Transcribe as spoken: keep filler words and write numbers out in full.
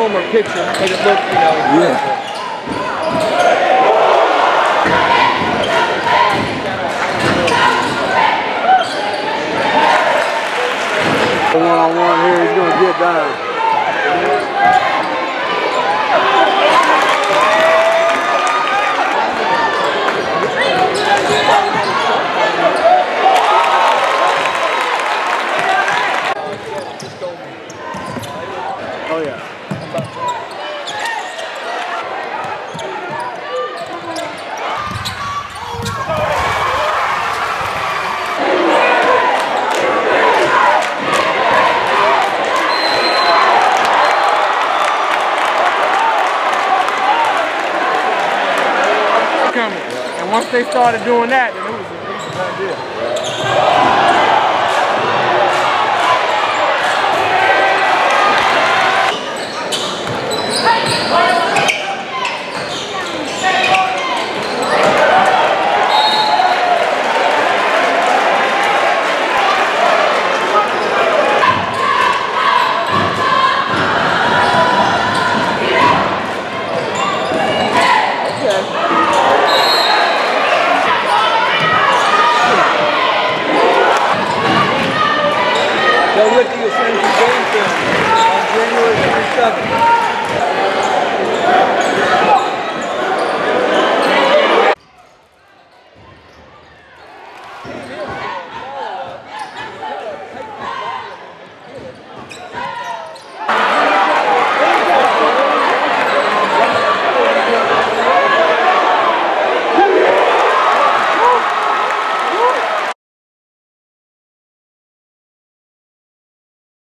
film or picture, make it look, you know. Yeah. One-on-one here, he's gonna get down. Oh yeah. And once they started doing that, then it was